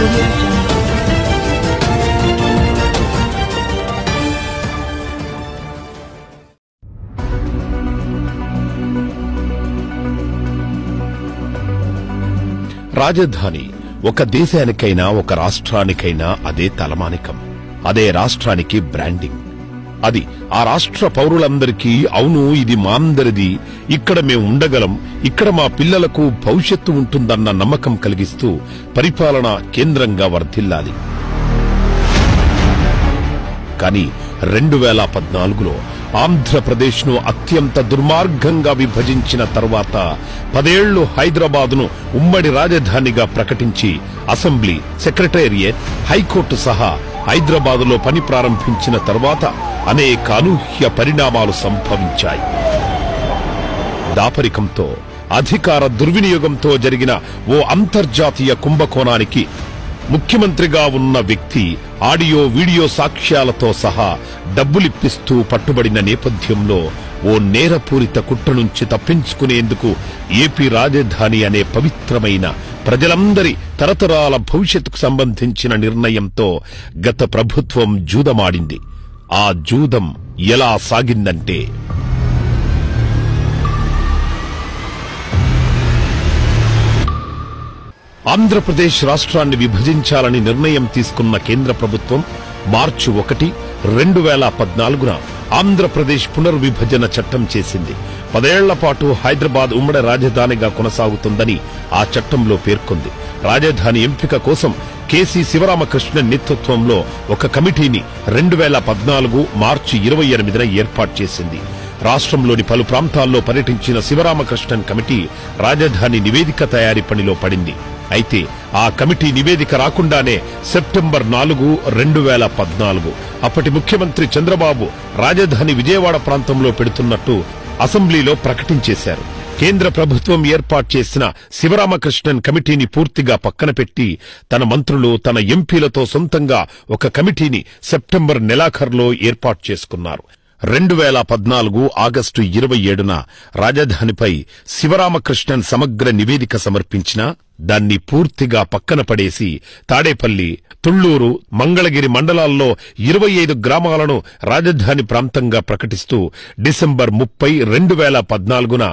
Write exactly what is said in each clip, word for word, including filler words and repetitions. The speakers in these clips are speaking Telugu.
audio jungle. రాజధాని ఒక దేశానికైనా ఒక రాష్ట్రానికైనా అదే తలమానికం. అదే రాష్ట్రానికి బ్రాండింగ్. అది ఆ రాష్ట్ర పౌరులందరికీ అవును ఇది మాందరిది, ఇక్కడ మేం ఉండగలం, ఇక్కడ మా పిల్లలకు భవిష్యత్తు ఉంటుందన్న నమ్మకం కలిగిస్తూ పరిపాలనా కేంద్రంగా వర్ధిల్లాలి. కాని రెండు వేల పద్నాలుగులో ఆంధ్రప్రదేశ్ ను అత్యంత దుర్మార్గంగా విభజించిన తర్వాత పదేళ్లు హైదరాబాదును ఉమ్మడి రాజధానిగా ప్రకటించి అసెంబ్లీ, సెక్రటేరియట్, హైకోర్టు సహా హైదరాబాదులో పని ప్రారంభించిన తర్వాత అనేక అనూహ్య పరిణామాలు సంభవించాయి. దాపరికంతో, అధికార దుర్వినియోగంతో జరిగిన ఓ అంతర్జాతీయ కుంభకోణానికి ముఖ్యమంత్రిగా ఉన్న వ్యక్తి ఆడియో వీడియో సాక్ష్యాలతో సహా డబ్బులిప్పిస్తూ పట్టుబడిన నేపథ్యంలో ఓ నేరపూరిత కుట్ర నుంచి తప్పించుకునేందుకు ఏపీ రాజధాని అనే పవిత్రమైన ప్రజలందరి తరతరాల భవిష్యత్తుకు సంబంధించిన నిర్ణయంతో గత ప్రభుత్వం జూదమాడింది. ఆ జూదం ఎలా సాగిందంటే, ఆంధ్రప్రదేశ్ రాష్ట్రాన్ని విభజించాలని నిర్ణయం తీసుకున్న కేంద్ర ప్రభుత్వం మార్చి ఒకటి రెండు వేల పద్నాలుగున ఆంధ్రప్రదేశ్ పునర్విభజన చట్టం చేసింది. పదేళ్ల పాటు హైదరాబాద్ ఉమ్మడి రాజధానిగా కొనసాగుతుందని ఆ చట్టంలో పేర్కొంది. రాజధాని ఎంపిక కోసం కేసీ శివరామకృష్ణన్ నేతృత్వంలో ఒక కమిటీని రెండు వేల పద్నాలుగు మార్చి ఇరవై ఎనిమిదిన ఏర్పాటు చేసింది. రాష్ట్రంలోని పలు ప్రాంతాల్లో పర్యటించిన శివరామకృష్ణన్ కమిటీ రాజధాని నివేదిక తయారీ పనిలో పడింది. అయితే ఆ కమిటీ నివేదిక రాకుండానే సెప్టెంబర్ నాలుగు రెండు వేల పద్నాలుగు అప్పటి ముఖ్యమంత్రి చంద్రబాబు రాజధాని విజయవాడ ప్రాంతంలో పెడుతున్నట్టు అసెంబ్లీలో ప్రకటించేశారు. కేంద్ర ప్రభుత్వం ఏర్పాటు చేసిన శివరామకృష్ణన్ కమిటీని పూర్తిగా పక్కన పెట్టి తన మంత్రులు, తన ఎంపీలతో సొంతంగా ఒక కమిటీని సెప్టెంబర్ నెలాఖరులో ఏర్పాటు చేసుకున్నారు. రెండు వేల పద్నాలుగు ఆగస్టు ఇరవై ఏడున రాజధానిపై శివరామకృష్ణన్ సమగ్ర నివేదిక సమర్పించినా దాన్ని పూర్తిగా పక్కన పడేసి తాడేపల్లి, తుళ్లూరు, మంగళగిరి మండలాల్లో ఇరవై ఐదు గ్రామాలను రాజధాని ప్రాంతంగా ప్రకటిస్తూ డిసెంబర్ ముప్పై రెండు వేల పద్నాలుగున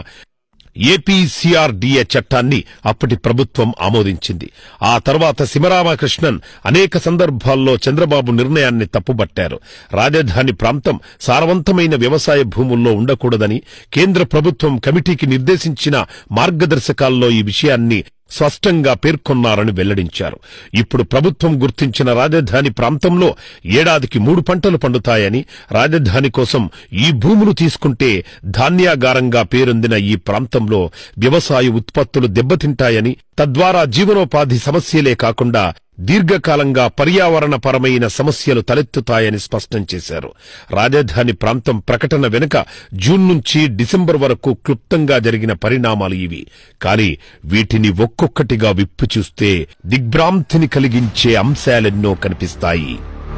ఏపీ సిఆర్డీఏ చట్టాన్ని అప్పటి ప్రభుత్వం ఆమోదించింది. ఆ తర్వాత శివరామకృష్ణన్ అనేక సందర్భాల్లో చంద్రబాబు నిర్ణయాన్ని తప్పుబట్టారు. రాజధాని ప్రాంతం సారవంతమైన వ్యవసాయ భూముల్లో ఉండకూడదని కేంద్ర ప్రభుత్వం కమిటీకి నిర్దేశించిన మార్గదర్శకాల్లో ఈ విషయాన్ని స్పష్టంగా పేర్కొన్నారని వెల్లడించారు. ఇప్పుడు ప్రభుత్వం గుర్తించిన రాజధాని ప్రాంతంలో ఏడాదికి మూడు పంటలు పండుతాయని, రాజధాని కోసం ఈ భూములు తీసుకుంటే ధాన్యాగారంగా పేరొందిన ఈ ప్రాంతంలో వ్యవసాయ ఉత్పత్తులు దెబ్బతింటాయని, తద్వారా జీవనోపాధి సమస్యలే కాకుండా దీర్ఘకాలంగా పర్యావరణపరమైన సమస్యలు తలెత్తుతాయని స్పష్టం చేశారు. రాజధాని ప్రాంతం ప్రకటన వెనుక జూన్ నుంచి డిసెంబర్ వరకు క్లుప్తంగా జరిగిన పరిణామాలు ఇవి. కానీ వీటిని ఒక్కొక్కటిగా విప్పి చూస్తే దిగ్భ్రాంతిని కలిగించే అంశాలెన్నో కనిపిస్తాయి.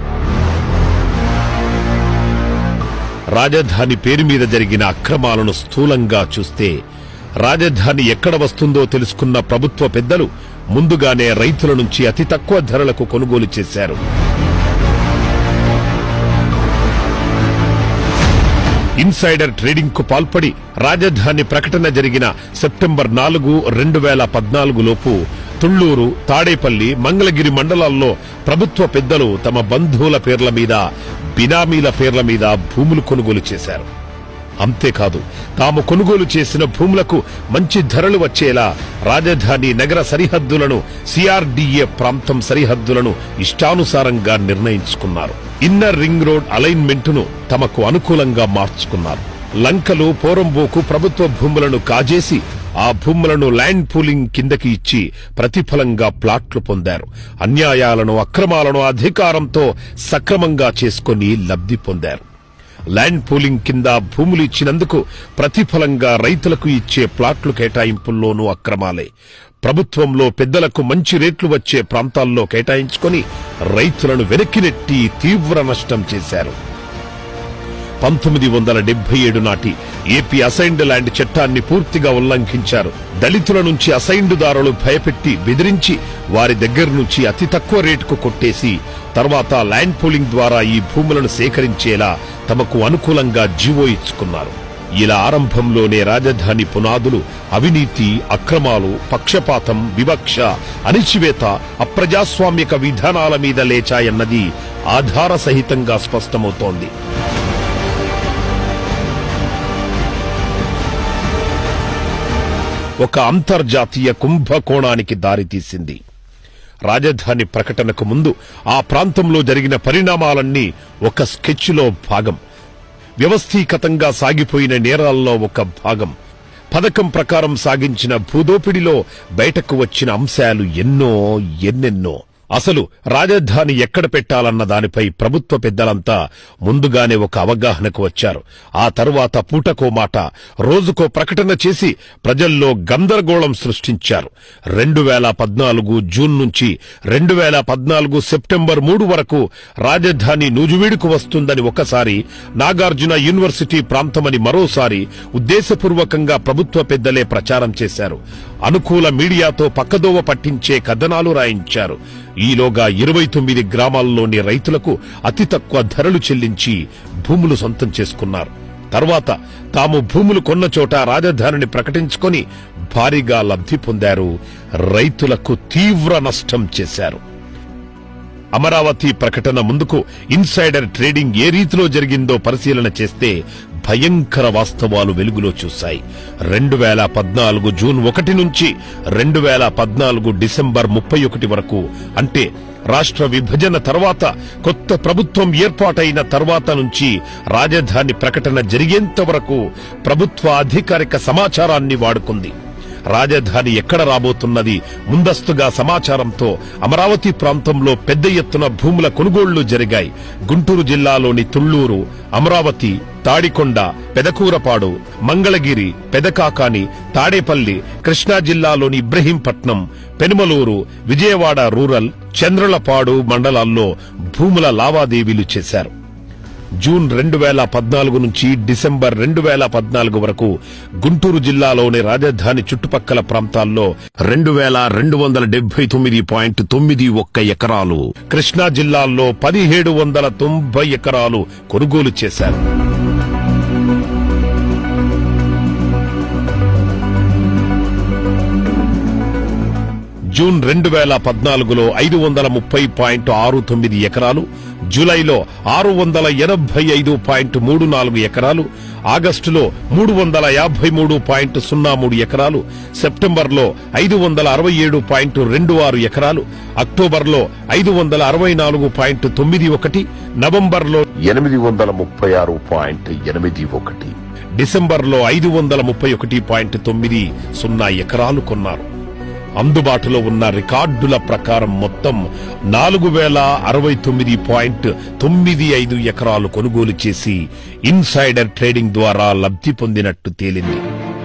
రాజధాని పేరు మీద జరిగిన అక్రమాలను స్థూలంగా చూస్తే, రాజధాని ఎక్కడ వస్తుందో తెలుసుకున్న ప్రభుత్వ పెద్దలు ముందుగానే రైతుల నుంచి అతి తక్కువ ధరలకు కొనుగోలు చేశారు. ఇన్సైడర్ ట్రేడింగ్ కు పాల్పడి రాజధాని ప్రకటన జరిగిన సెప్టెంబర్ నాలుగు రెండు వేల పద్నాలుగు లోపు తుళ్లూరు, తాడేపల్లి, మంగళగిరి మండలాల్లో ప్రభుత్వ పెద్దలు తమ బంధువుల పేర్ల మీద, బినామీల పేర్ల మీద భూములు కొనుగోలు చేశారు. అంతేకాదు, తాము కొనుగోలు చేసిన భూములకు మంచి ధరలు వచ్చేలా రాజధాని నగర సరిహద్దులను, సిఆర్డీఏ ప్రాంతం సరిహద్దులను ఇష్టానుసారంగా నిర్ణయించుకున్నారు. ఇన్నర్ రింగ్ రోడ్ అలైన్మెంట్ ను తమకు అనుకూలంగా మార్చుకున్నారు. లంకలు, పోరంబోకు ప్రభుత్వ భూములను కాజేసి ఆ భూములను ల్యాండ్ పూలింగ్ కిందకి ఇచ్చి ప్రతిఫలంగా ప్లాట్లు పొందారు. అన్యాయాలను, అక్రమాలను అధికారంతో సక్రమంగా చేసుకుని లబ్ధి పొందారు. ల్యాండ్ పూలింగ్ కింద భూములు ఇచ్చినందుకు ప్రతిఫలంగా రైతులకు ఇచ్చే ప్లాట్లు కేటాయింపుల్లోనూ అక్రమాలే. ప్రభుత్వంలో పెద్దలకు మంచి రేట్లు వచ్చే ప్రాంతాల్లో కేటాయించుకొని రైతులను వెనక్కి నెట్టి తీవ్ర నష్టం చేశారు. పంతొమ్మిది వందల డెబ్బై ఏడు నాటి ఏపీ అసైన్డ్ ల్యాండ్ చట్టాన్ని పూర్తిగా ఉల్లంఘించారు. దళితుల నుంచి అసైన్డుదారులు భయపెట్టి బెదిరించి వారి దగ్గర నుంచి అతి తక్కువ రేటుకు కొట్టేసి తర్వాత ల్యాండ్ పూలింగ్ ద్వారా ఈ భూములను సేకరించేలా తమకు అనుకూలంగా జీవో ఇచ్చుకున్నారు. ఇలా ఆరంభంలోనే రాజధాని పునాదులు అవినీతి, అక్రమాలు, పక్షపాతం, వివక్ష, అణిచివేత, అప్రజాస్వామిక విధానాల మీద లేచాయన్నది ఆధార సహితంగా స్పష్టమవుతోంది. ఒక అంతర్జాతీయ కుంభకోణానికి దారితీసింది. రాజధాని ప్రకటనకు ముందు ఆ ప్రాంతంలో జరిగిన పరిణామాలన్నీ ఒక స్కెచ్లో భాగం, వ్యవస్థీకతంగా సాగిపోయిన నేరాల్లో ఒక భాగం, పథకం ప్రకారం సాగించిన భూదోపిడిలో బయటకు వచ్చిన అంశాలు ఎన్నో ఎన్నెన్నో. అసలు రాజధాని ఎక్కడ పెట్టాలన్న దానిపై ప్రభుత్వ పెద్దలంతా ముందుగానే ఒక అవగాహనకు వచ్చారు. ఆ తరువాత పూటకో మాట, రోజుకో ప్రకటన చేసి ప్రజల్లో గందరగోళం సృష్టించారు. రెండు వేల పద్నాలుగు జూన్ నుంచి రెండు వేల పద్నాలుగు సెప్టెంబర్ మూడు వరకు రాజధాని నూజువీడుకు వస్తుందని ఒకసారి, నాగార్జున యూనివర్సిటీ ప్రాంతమని మరోసారి ఉద్దేశపూర్వకంగా ప్రభుత్వ పెద్దలే ప్రచారం చేశారు. అనుకూల మీడియాతో పక్కదోవ పట్టించే కథనాలు రాయించారు. ఈలోగా ఇరవై తొమ్మిది గ్రామాల్లోని రైతులకు అతి తక్కువ ధరలు చెల్లించి భూములు సొంతం చేసుకున్నారు. తర్వాత తాము భూములు కొన్న చోట రాజధానిని ప్రకటించుకొని భారీగా లబ్ధి పొందారు. రైతులకు తీవ్ర నష్టం చేశారు. అమరావతి ప్రకటన ముందుకు ఇన్సైడర్ ట్రేడింగ్ ఏ రీతిలో జరిగిందో పరిశీలన చేస్తే భయంకర వాస్తవాలు వెలుగులో చూశాయి. రెండు వేల పద్నాలుగు జూన్ ఒకటి నుంచి రెండు వేల పద్నాలుగు డిసెంబర్ ముప్పై ఒకటి వరకు, అంటే రాష్ట్ర విభజన తర్వాత కొత్త ప్రభుత్వం ఏర్పాటైన తర్వాత నుంచి రాజధాని ప్రకటన జరిగేంత వరకు ప్రభుత్వ అధికారిక సమాచారాన్ని వాడుకుంది. రాజధాని ఎక్కడ రాబోతున్నది ముందస్తుగా సమాచారంతో అమరావతి ప్రాంతంలో పెద్ద ఎత్తున భూముల కొనుగోళ్లు జరిగాయి. గుంటూరు జిల్లాలోని తుళ్లూరు, అమరావతి, తాడికొండ, పెదకూరపాడు, మంగళగిరి, పెదకాకాని, తాడేపల్లి, కృష్ణా జిల్లాలోని ఇబ్రహీంపట్నం, పెనుమలూరు, విజయవాడ రూరల్, చంద్రలపాడు మండలాల్లో భూముల లావాదేవీలు చేశారు. జూన్ రెండు వేల పద్నాలుగు నుంచి డిసెంబర్ రెండు వేల పద్నాలుగు వరకు గుంటూరు జిల్లాలోని రాజధాని చుట్టుపక్కల ప్రాంతాల్లో రెండు వేల రెండు వందల డెబ్బై తొమ్మిది పాయింట్ తొమ్మిది ఒక్క ఎకరాలు, కృష్ణా జిల్లాల్లో పదిహేడు వందల తొంభై ఎకరాలు కొనుగోలు చేశారు. జూన్ రెండు వేల పద్నాలుగులో ఐదు వందల ముప్పై పాయింట్ ఆరు తొమ్మిది ఎకరాలు, జూలైలో ఆరు వందల ఎనభై ఐదు పాయింట్ మూడు నాలుగు ఎకరాలు, ఆగస్టులో మూడు వందల యాభై మూడు పాయింట్ సున్నా మూడు ఎకరాలు, సెప్టెంబర్లో ఐదు వందల అరవై ఏడు పాయింట్ రెండు ఆరు ఎకరాలు, అక్టోబర్లో ఐదు వందల అరవై నాలుగు పాయింట్ తొమ్మిది ఒకటి, నవంబర్లో ఎనిమిది వందల ముప్పై ఆరు పాయింట్ ఎనిమిది ఒకటి, డిసెంబర్లో ఐదు వందల ముప్పై ఒకటి పాయింట్ తొమ్మిది సున్నా ఎకరాలు కొన్నారు. అందుబాటులో ఉన్న రికార్డుల ప్రకారం మొత్తం నాలుగు వేల అరవై తొమ్మిది పాయింట్ తొమ్మిది ఐదు ఎకరాలు కొనుగోలు చేసి ఇన్సైడర్ ట్రేడింగ్ ద్వారా లబ్ధి పొందినట్టు తేలింది.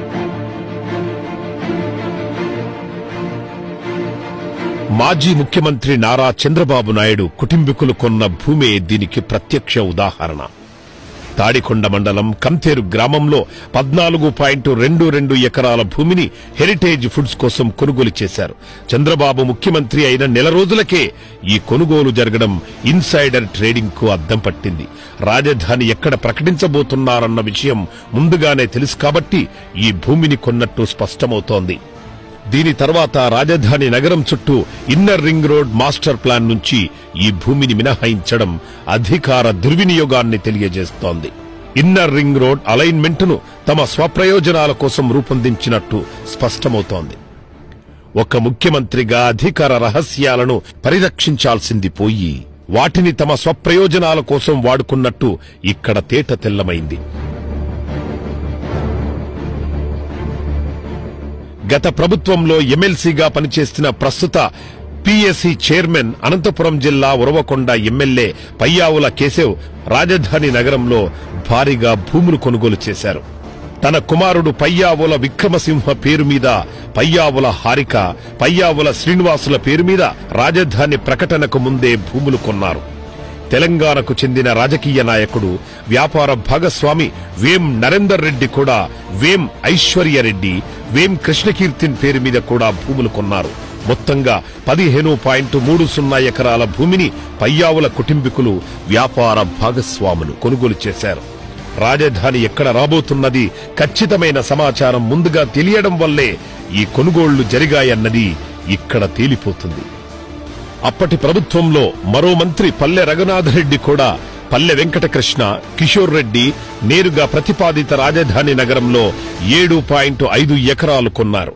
మాజీ ముఖ్యమంత్రి నారా చంద్రబాబు నాయుడు కుటుంబీకులు కొన్న భూమే దీనికి ప్రత్యక్ష ఉదాహరణ. తాడికొండ మండలం కంతేరు గ్రామంలో పద్నాలుగు పాయింట్ రెండు రెండు ఎకరాల భూమిని హెరిటేజ్ ఫుడ్స్ కోసం కొనుగోలు చేశారు. చంద్రబాబు ముఖ్యమంత్రి అయిన నెల రోజులకే ఈ కొనుగోలు జరగడం ఇన్సైడర్ ట్రేడింగ్ కు అద్దం పట్టింది. రాజధాని ఎక్కడ ప్రకటించబోతున్నారన్న విషయం ముందుగానే తెలుసు కాబట్టి ఈ భూమిని కొన్నట్టు స్పష్టమవుతోంది. దీని తర్వాత రాజధాని నగరం చుట్టూ inner ring road master plan నుంచి ఈ భూమిని మినహాయించడం అధికార దుర్వినియోగాన్ని తెలియజేస్తోంది. ఇన్నర్ రింగ్ రోడ్ అలైన్మెంట్ ను తమ స్వప్రయోజనాల కోసం రూపొందించినట్టు స్పష్టమవుతోంది. ఒక ముఖ్యమంత్రిగా అధికార రహస్యాలను పరిరక్షించాల్సింది పోయి వాటిని తమ స్వప్రయోజనాల కోసం వాడుకున్నట్టు ఇక్కడ తేట తెల్లమైంది. గత ప్రభుత్వంలో ఎమ్మెల్సీగా పనిచేస్తున్న ప్రస్తుత పీఎస్సీ చైర్మన్, అనంతపురం జిల్లా ఉరవకొండ ఎమ్మెల్యే పయ్యావుల కేశవ్ రాజధాని నగరంలో భారీగా భూములు కొనుగోలు చేశారు. తన కుమారుడు పయ్యావుల విక్రమసింహ పేరు మీద, పయ్యావుల హారిక, పయ్యావుల శ్రీనివాసుల పేరు మీద రాజధాని ప్రకటనకు ముందే భూములు కొన్నారు. తెలంగాణకు చెందిన రాజకీయ నాయకుడు, వ్యాపార భాగస్వామి వేం నరేందర్ రెడ్డి కూడా వేం ఐశ్వర్యరెడ్డి, వేం కృష్ణకీర్తిన్ పేరు మీద కూడా భూములు కొన్నారు. మొత్తంగా పదిహేను పాయింట్ మూడు సున్నా ఎకరాల భూమిని పయ్యావుల కుటుంబీకులు, వ్యాపార భాగస్వాములు కొనుగోలు చేశారు. రాజధాని ఎక్కడ రాబోతున్నది ఖచ్చితమైన సమాచారం ముందుగా తెలియడం వల్లే ఈ కొనుగోళ్లు జరిగాయన్నది ఇక్కడ తేలిపోతుంది. అప్పటి ప్రభుత్వంలో మరో మంత్రి పల్లె రఘునాథరెడ్డి కూడా పల్లె వెంకటకృష్ణ, కిషోర్ రెడ్డి నేరుగా ప్రతిపాదిత రాజధాని నగరంలో ఏడు పాయింట్ ఐదు ఎకరాలు కొన్నారు.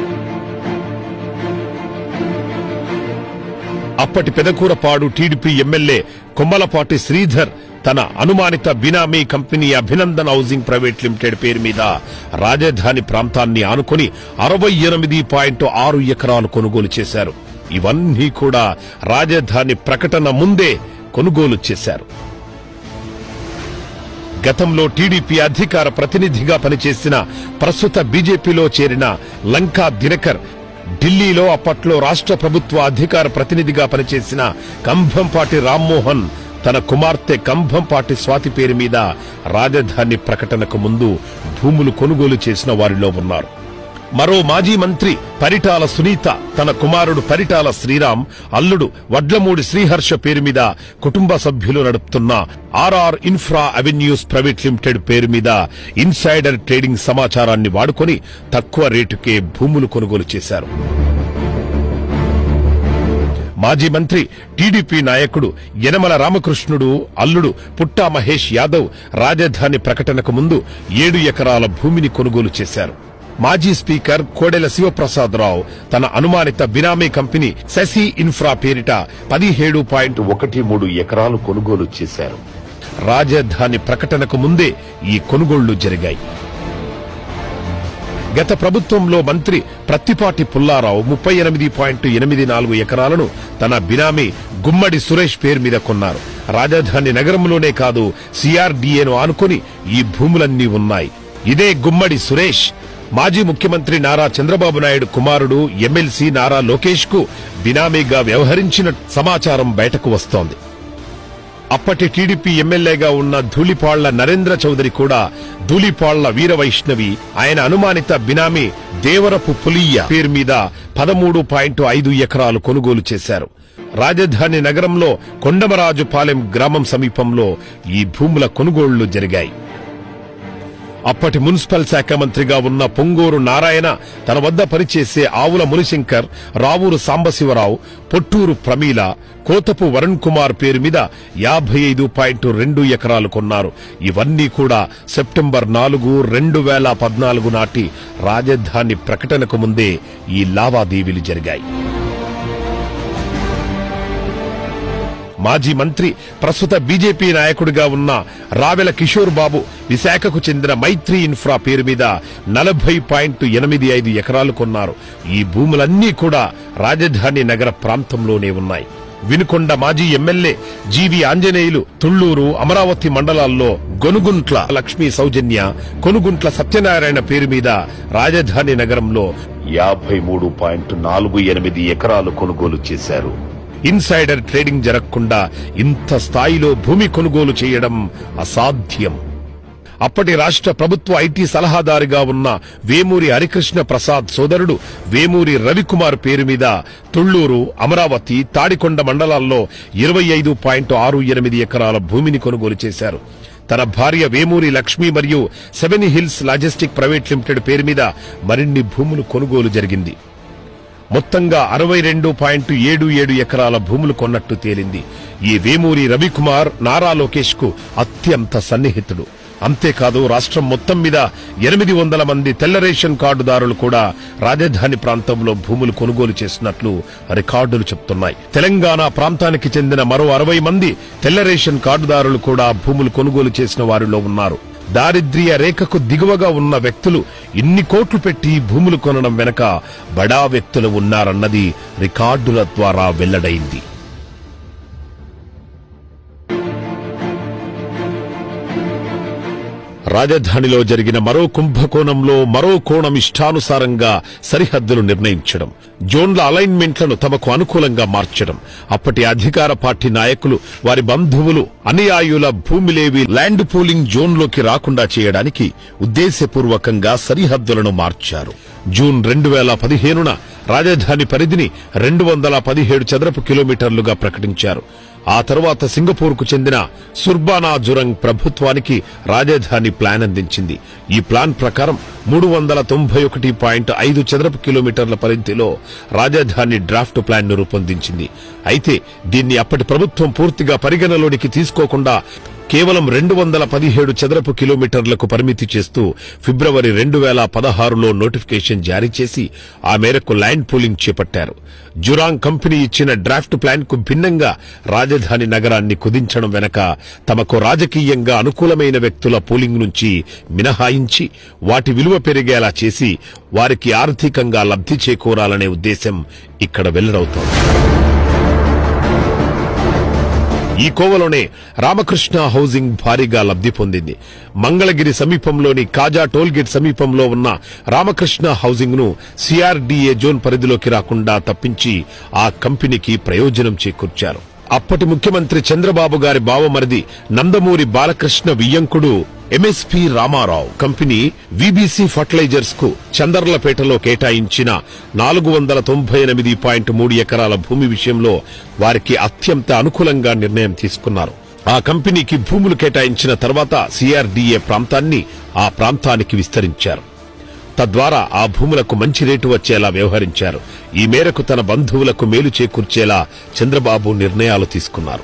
అప్పటి పెదకూరపాడు టీడీపీ ఎమ్మెల్యే కొమ్మలపాటి శ్రీధర్ తన అనుమానిత benami company Abhinandan housing private limited పేరు మీద రాజధాని ప్రాంతాన్ని ఆనుకుని అరవై ఎనిమిది పాయింట్ ఆరు ఎకరాలు కొనుగోలు చేశారు. ఇవన్నీ కూడా రాజధాని ప్రకటన ముందే కొనుగోలు చేశారు. గతంలో టీడీపీ అధికార ప్రతినిధిగా పనిచేసిన, ప్రస్తుత బీజేపీలో చేరిన లంకా దినకర్, ఢిల్లీలో అప్పట్లో రాష్ట్ర ప్రభుత్వ అధికార ప్రతినిధిగా పనిచేసిన కంభంపాటి రామ్మోహన్ తన కుమార్తె కంభంపాటి స్వాతి పేరు మీద రాజధాని ప్రకటనకు ముందు భూములు కొనుగోలు చేసిన వారిలో ఉన్నారు. మరో మాజీ మంత్రి పరిటాల సునీత తన కుమారుడు పరిటాల శ్రీరామ్, అల్లుడు వడ్లమూడి శ్రీహర్ష పేరు మీద కుటుంబ సభ్యులు నడుపుతున్న RR infra avenues private limited పేరు మీద ఇన్సైడర్ ట్రేడింగ్ సమాచారాన్ని వాడుకొని తక్కువ రేటుకే భూములు కొనుగోలు చేశారు. మాజీ మంత్రి టీడీపీ నాయకుడు యనమల రామకృష్ణుడు అల్లుడు పుట్టా మహేష్ యాదవ్ రాజధాని ప్రకటనకు ముందు ఏడు ఎకరాల భూమిని కొనుగోలు చేశారు. మాజీ స్పీకర్ కోడెల శివప్రసాదరావు తన అనుమానిత బినామీ కంపెనీ శశి ఇన్ఫ్రా పేరిట పదిహేడు పాయింట్ ఒకటి మూడు ఎకరాలు కొనుగోలు చేశారు. రాజధాని ప్రకటనకు ముందే ఈ కొనుగోళ్లు జరిగాయి. గత ప్రభుత్వంలో మంత్రి ప్రత్తిపాటి పుల్లారావు ముప్పై ఎనిమిది పాయింట్ ఎనిమిది నాలుగు ఎకరాలను తన బినామీ గుమ్మడి సురేష్ పేరు మీద కొన్నారు. రాజధాని నగరంలోనే కాదు, సిఆర్డీఏను ఆనుకుని ఈ భూములన్నీ ఉన్నాయి. ఇదే గుమ్మడి సురేష్ మాజీ ముఖ్యమంత్రి నారా చంద్రబాబు నాయుడు కుమారుడు ఎమ్మెల్సీ నారా లోకేష్ కు బినామీగా వ్యవహరించిన సమాచారం బయటకు వస్తోంది. అప్పటి టీడీపీ ఎమ్మెల్యేగా ఉన్న ధూళిపాళ్ల నరేంద్ర చౌదరి కూడా ధూళిపాళ్ల వీరవైష్ణవి, ఆయన అనుమానిత బినామీ దేవరపు పులియ్య పేరు మీద పదమూడు పాయింట్ ఐదు ఎకరాలు కొనుగోలు చేశారు. రాజధాని నగరంలో కొండమరాజుపాలెం గ్రామం సమీపంలో ఈ భూముల కొనుగోళ్లు జరిగాయి. అప్పటి మున్సిపల్ శాఖ మంత్రిగా ఉన్న పొంగూరు నారాయణ తన వద్ద పనిచేసే ఆవుల మునిశంకర్, రావూరు సాంబశివరావు, పొట్టూరు ప్రమీల, కోతపు వరుణ్ కుమార్ పేరు మీద యాభై ఐదు పాయింట్ రెండు ఎకరాలు కొన్నారు. ఇవన్నీ కూడా సెప్టెంబర్ నాలుగు రెండు వేల పద్నాలుగు నాటి రాజధాని ప్రకటనకు ముందే ఈ లావాదేవీలు జరిగాయి. మాజీ మంత్రి ప్రస్తుత బీజేపీ నాయకుడిగా ఉన్న రావెల కిషోర్ బాబు విశాఖకు చెందిన మైత్రి ఇన్ఫ్రా పేరు మీద నలభై పాయింట్ ఎనిమిది ఐదు ఎకరాలు కొన్నారు. ఈ భూములన్నీ కూడా రాజధాని నగర ప్రాంతంలోనే ఉన్నాయి. వినుకొండ మాజీ ఎమ్మెల్యే జీవి ఆంజనేయులు తుళ్లూరు, అమరావతి మండలాల్లో గొనుగుంట్ల లక్ష్మీ సౌజన్య, కొనుగుంట్ల సత్యనారాయణ పేరు మీద రాజధాని నగరంలో యాభై మూడు పాయింట్ నాలుగు ఎనిమిది ఎకరాలు కొనుగోలు చేశారు. ఇన్సైడర్ ట్రేడింగ్ జరగకుండా ఇంత స్థాయిలో భూమి కొనుగోలు చేయడం అసాధ్యం. అప్పటి రాష్ట్ర ప్రభుత్వ ఐటీ సలహాదారుగా ఉన్న వేమూరి హరికృష్ణ ప్రసాద్ సోదరుడు వేమూరి రవికుమార్ పేరు మీద తుళ్లూరు, అమరావతి, తాడికొండ మండలాల్లో ఇరవై ఐదు పాయింట్ ఆరు ఎనిమిది ఎకరాల భూమిని కొనుగోలు చేశారు. తన భార్య వేమూరి లక్ష్మి మరియు seven hills logistic private limited పేరు మీద మరిన్ని భూములు కొనుగోలు జరిగింది. మొత్తంగా అరవై రెండు పాయింట్ ఏడు ఏడు ఎకరాల భూములు కొన్నట్టు తేలింది. ఈ వేమూరి రవికుమార్ నారా లోకేష్ కు అత్యంత సన్నిహితుడు. అంతేకాదు, రాష్ట్రం మొత్తం మీద ఎనిమిది వందల మంది తెల్ల రేషన్ కార్డుదారులు కూడా రాజధాని ప్రాంతంలో భూములు కొనుగోలు చేసినట్లు రికార్డులు చెప్తున్నాయి. తెలంగాణ ప్రాంతానికి చెందిన మరో అరవై మంది తెల్ల రేషన్ కార్డుదారులు కూడా భూములు కొనుగోలు చేసిన వారిలో ఉన్నారు. దారిద్ర్య రేఖకు దిగువగా ఉన్న వ్యక్తులు ఇన్ని కోట్లు పెట్టి భూములు కొనడం వెనక బడా వ్యక్తులు ఉన్నారన్నది రికార్డుల ద్వారా వెల్లడైంది. రాజధానిలో జరిగిన మరో కుంభకోణంలో మరో కోణం ఇష్టానుసారంగా సరిహద్దులు నిర్ణయించడం, జోన్ల అలైన్మెంట్లను తమకు అనుకూలంగా మార్చడం, అప్పటి అధికార పార్టీ నాయకులు వారి బంధువులు అనుయాయుల భూమిలేవి ల్యాండ్ పూలింగ్ జోన్లోకి రాకుండా చేయడానికి ఉద్దేశపూర్వకంగా సరిహద్దులను మార్చారు. జూన్ రెండు వేల పదిహేనున రాజధాని పరిధిని రెండు వందల పదిహేడు చదరపు కిలోమీటర్లుగా ప్రకటించారు. ఆ తర్వాత సింగపూర్కు చెందిన సుర్బానా జురంగ్ ప్రభుత్వానికి రాజధాని ప్లాన్ అందించింది. ఈ ప్లాన్ ప్రకారం మూడు వందల తొంభై ఒకటి పాయింట్ ఐదు చదరపు కిలోమీటర్ల పరిధిలో రాజధాని డ్రాఫ్ట్ ప్లాన్ ను రూపొందించింది. అయితే దీన్ని అప్పటి ప్రభుత్వం పూర్తిగా పరిగణలోనికి తీసుకోకుండా కేవలం రెండు వందల పదిహేడు చదరపు కిలోమీటర్లకు పరిమితి చేస్తూ ఫిబ్రవరి రెండు వేల పదహారులో నోటిఫికేషన్ జారీ చేసి ఆ మేరకు ల్యాండ్ పూలింగ్ చేపట్టారు. జురాంగ్ కంపెనీ ఇచ్చిన డ్రాఫ్ట్ ప్లాన్ కు భిన్నంగా రాజధాని నగరాన్ని కుదించడం వెనక తమకు రాజకీయంగా అనుకూలమైన వ్యక్తుల పూలింగ్ నుంచి మినహాయించి వాటి విలువ పెరిగేలా చేసి వారికి ఆర్థికంగా లబ్ధి చేకూరాలనే ఉద్దేశం ఇక్కడ వెల్లడవుతోంది. ఈ కోవలోనే రామకృష్ణ హౌసింగ్ భారీగా లబ్ధి పొందింది. మంగళగిరి సమీపంలోని కాజా టోల్గేట్ సమీపంలో ఉన్న రామకృష్ణ హౌసింగ్ ను సిఆర్డీఏ జోన్ పరిధిలోకి రాకుండా తప్పించి ఆ కంపెనీకి ప్రయోజనం చేకూర్చారు. అప్పటి ముఖ్యమంత్రి చంద్రబాబు గారి బావమరిది నందమూరి బాలకృష్ణ వియ్యంకుడు MSP Ramarao company VBC fertilizers కు చందర్లపేటలో కేటాయించిన నాలుగు వందల తొంభై ఎనిమిది పాయింట్ మూడు ఎకరాల భూమి విషయంలో వారికి అత్యంత అనుకూలంగా నిర్ణయం తీసుకున్నారు. ఆ కంపెనీకి భూములు కేటాయించిన తర్వాత సిఆర్డీఏ ప్రాంతాన్ని ఆ ప్రాంతానికి విస్తరించారు. తద్వారా ఆ భూములకు మంచి రేటు వచ్చేలా వ్యవహరించారు. ఈ మేరకు తన బంధువులకు మేలు చేకూర్చేలా చంద్రబాబు నిర్ణయాలు తీసుకున్నారు.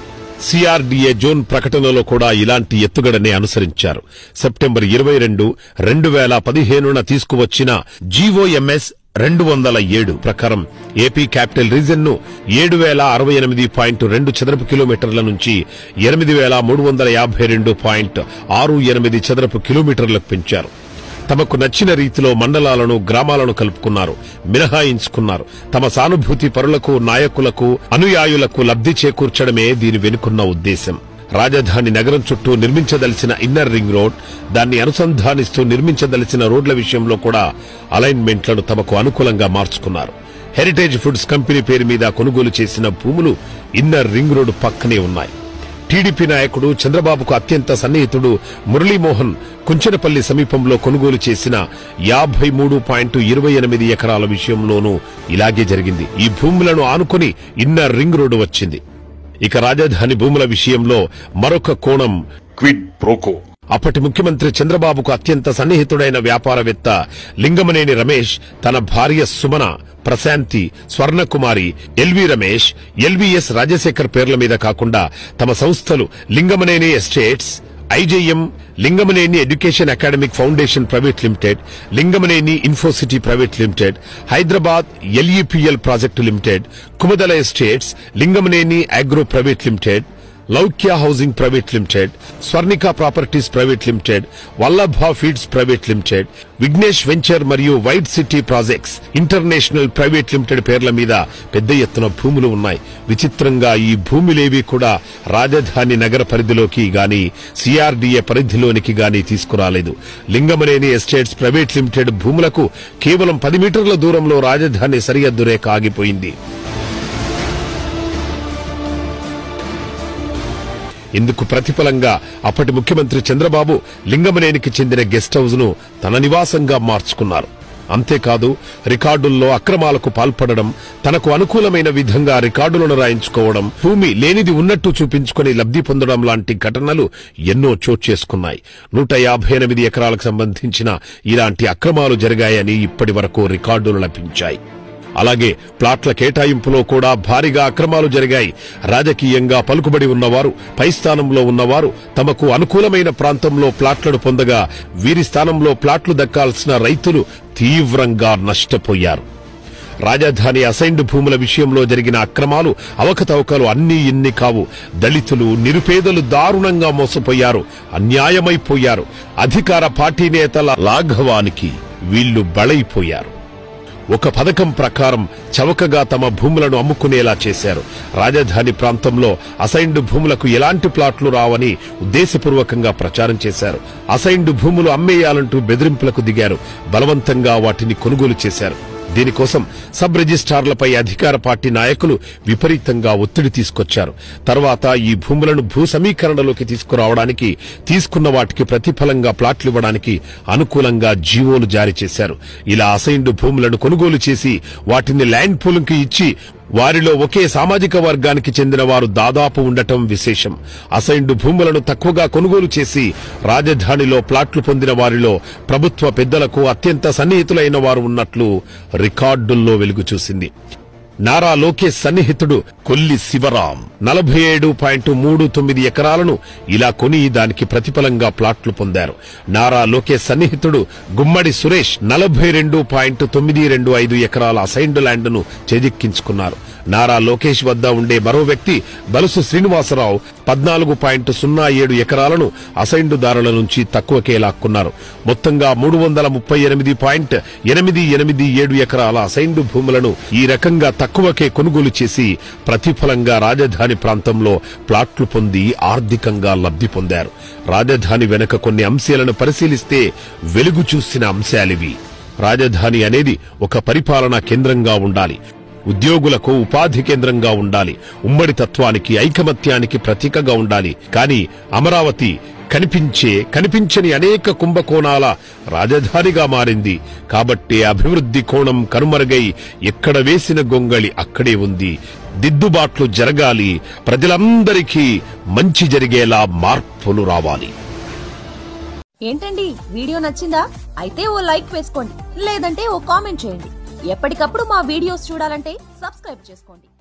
సిఆర్డీఏ జోన్ ప్రకటనలో కూడా ఇలాంటి ఎత్తుగడనే అనుసరించారు. సెప్టెంబర్ ఇరవై రెండు రెండు వేల పదిహేనున తీసుకువచ్చిన జీవోఎంఎస్ రెండు వందల ఏడు ప్రకారం ఏపీ క్యాపిటల్ రీజన్ ను ఏడు వేల అరవై ఎనిమిది పాయింట్ రెండు చదరపు కిలోమీటర్ల నుంచి ఎనిమిది వేల మూడు వందల యాభై రెండు పాయింట్ ఆరు ఎనిమిది చదరపు కిలోమీటర్లకు పెంచారు. తమకు నచ్చిన రీతిలో మండలాలను గ్రామాలను కలుపుకున్నారు, మినహాయించుకున్నారు. తమ సానుభూతి పరులకు, నాయకులకు, అనుయాయులకు లబ్ధి చేకూర్చడమే దీని వెనుకున్న ఉద్దేశం. రాజధాని నగరం చుట్టూ నిర్మించదలిచిన ఇన్నర్ రింగ్ రోడ్, దాన్ని అనుసంధానిస్తూ నిర్మించదలిచిన రోడ్ల విషయంలో కూడా అలైన్మెంట్లను తమకు అనుకూలంగా మార్చుకున్నారు. హెరిటేజ్ ఫుడ్స్ కంపెనీ పేరు మీద కొనుగోలు చేసిన భూములు ఇన్నర్ రింగ్ రోడ్ పక్కనే ఉన్నాయి. టీడీపీ నాయకుడు చంద్రబాబుకు అత్యంత సన్నిహితుడు మురళీమోహన్ కుంచెనపల్లి సమీపంలో కొనుగోలు చేసిన యాభై మూడు పాయింట్ ఇరవై ఎనిమిది ఎకరాల విషయంలోనూ ఇలాగే జరిగింది. ఈ భూములను ఆనుకుని ఇన్నర్ రింగ్ రోడ్డు వచ్చింది. ఇక రాజధాని భూముల విషయంలో మరొక కోణం క్విడ్ ప్రోకో. అప్పటి ముఖ్యమంత్రి చంద్రబాబుకు అత్యంత సన్నిహితుడైన వ్యాపారవేత్త లింగమనేని రమేష్ తన భార్య సుమన, ప్రశాంతి, స్వర్ణకుమారి, ఎల్వి రమేష్, ఎల్వీఎస్ రాజశేఖర్ పేర్ల మీద కాకుండా తమ సంస్థలు Lingamaneni estates, IJM, Lingamaneni education academic foundation private limited, Lingamaneni infocity private limited, Hyderabad LEPL project limited, Kumadala estates, Lingamaneni agro private limited, Loukya housing private limited, Swarnika properties private limited, Vallabha feeds private limited, Vignesh venture మరియు white city projects international private limited పేర్ల మీద పెద్ద ఎత్తున భూములు ఉన్నాయి. విచిత్రంగా ఈ భూములేవి కూడా రాజధాని నగర పరిధిలోకి గాని సిఆర్డీఏ పరిధిలోనికి గాని తీసుకురాలేదు. లింగమనేని ఎస్టేట్స్ ప్రైవేట్ లిమిటెడ్ భూములకు కేవలం పది మీటర్ల దూరంలో రాజధాని సరిహద్దు రేఖ ఆగిపోయింది. ఇందుకు ప్రతిఫలంగా అప్పటి ముఖ్యమంత్రి చంద్రబాబు లింగమనేనికి చెందిన గెస్ట్ హౌస్ ను తన నివాసంగా మార్చుకున్నారు. అంతేకాదు రికార్డుల్లో అక్రమాలకు పాల్పడడం, తనకు అనుకూలమైన విధంగా రికార్డులను రాయించుకోవడం, భూమి లేనిది ఉన్నట్టు చూపించుకుని లబ్ధి పొందడం లాంటి ఘటనలు ఎన్నో చోటు చేసుకున్నాయి. నూట యాభై ఎనిమిది ఎకరాలకు సంబంధించిన ఇలాంటి అక్రమాలు జరిగాయని ఇప్పటి వరకు రికార్డులు లభించాయి. అలాగే ప్లాట్ల కేటాయింపులో కూడా భారీగా అక్రమాలు జరిగాయి. రాజకీయంగా పలుకుబడి ఉన్నవారు, పై స్థానంలో ఉన్నవారు తమకు అనుకూలమైన ప్రాంతంలో ప్లాట్లను పొందగా వీరి స్థానంలో ప్లాట్లు దక్కాల్సిన రైతులు తీవ్రంగా నష్టపోయారు. రాజధాని అసైన్డ్ భూముల విషయంలో జరిగిన అక్రమాలు, అవకతవకలు అన్నీ ఇన్ని కావు. దళితులు, నిరుపేదలు దారుణంగా మోసపోయారు, అన్యాయమైపోయారు. అధికార పార్టీ నేతల లాఘవానికి వీళ్లు బలైపోయారు. ఒక పథకం ప్రకారం చవకగా తమ భూములను అమ్ముకునేలా చేశారు. రాజధాని ప్రాంతంలో అసైన్డ్ భూములకు ఎలాంటి ప్లాట్లు రావని ఉద్దేశపూర్వకంగా ప్రచారం చేశారు. అసైన్డ్ భూములు అమ్మేయాలంటూ బెదిరింపులకు దిగారు. బలవంతంగా వాటిని కొనుగోలు చేశారు. దీనికోసం సబ్ రిజిస్ట్రార్లపై అధికార పార్టీ నాయకులు విపరీతంగా ఒత్తిడి తీసుకొచ్చారు. తర్వాత ఈ భూములను భూ సమీకరణలోకి తీసుకురావడానికి, తీసుకున్న వాటికి ప్రతిఫలంగా ప్లాట్లివ్వడానికి అనుకూలంగా జీవోలు జారీ చేశారు. ఇలా అసైన్డ్ భూములను కొనుగోలు చేసి వాటిని ల్యాండ్ పూలింగ్ కి ఇచ్చి వారిలో ఒకే సామాజిక వర్గానికి చెందిన వారు దాదాపు ఉండటం విశేషం. అసైన్డ్ భూములను తక్కువగా కొనుగోలు చేసి రాజధానిలో ప్లాట్లు పొందిన వారిలో ప్రభుత్వ పెద్దలకు అత్యంత సన్నిహితులైన వారు ఉన్నట్లు రికార్డుల్లో వెలుగు చూసింది. నారా లోకేష్ సన్నిహితుడు కొల్లి శివరాం నలభై ఏడు పాయింట్ మూడు తొమ్మిది ఎకరాలను ఇలా కొని దానికి ప్రతిఫలంగా ప్లాట్లు పొందారు. నారా లోకేష్ సన్నిహితుడు గుమ్మడి సురేష్ నలభై రెండు పాయింట్ తొమ్మిది రెండు ఐదు ఎకరాల అసైన్డ్ ల్యాండ్ ను చేజిక్కించుకున్నారు. నారా లోకేష్ వద్ద ఉండే మరో వ్యక్తి బలుసు శ్రీనివాసరావు పద్నాలుగు పాయింట్ సున్నా ఏడు ఎకరాలను అసైన్డ్ దారుల నుంచి తక్కువకే లాక్కున్నారు. మొత్తంగా మూడు వందల ముప్పై ఎనిమిది పాయింట్ ఎనిమిది ఎనిమిది ఏడు ఎకరాల అసైన్డ్ భూములను ఈ రకంగా తక్కువకే కొనుగోలు చేసి ప్రతిఫలంగా రాజధాని ప్రాంతంలో ప్లాట్లు పొంది ఆర్థికంగా లబ్ధి పొందారు. రాజధాని వెనుక కొన్ని అంశాలను పరిశీలిస్తే వెలుగు చూసిన అంశాలివి. రాజధాని అనేది ఒక పరిపాలనా కేంద్రంగా ఉండాలి. ఉద్యోగులకు ఉపాధి కేంద్రంగా ఉండాలి. ఉమ్మడి తత్వానికి, ఐకమత్యానికి ప్రతీకగా ఉండాలి. కానీ అమరావతి కనిపించే కనిపించని అనేక కుంభకోణాల రాజధానిగా మారింది. కాబట్టి అభివృద్ధి కోణం కనుమరుగై ఎక్కడ వేసిన గొంగళి అక్కడే ఉంది. దిద్దుబాట్లు జరగాలి. ప్రజలందరికీ మంచి జరిగేలా మార్పులు రావాలి. ఏంటండి, వీడియో నచ్చిందా? అయితే ఓ లైక్ వేసుకోండి, లేదంటే ఓ కామెంట్ చేయండి. ఎప్పటికప్పుడు మా వీడియోస్ చూడాలంటే సబ్స్క్రైబ్ చేసుకోండి.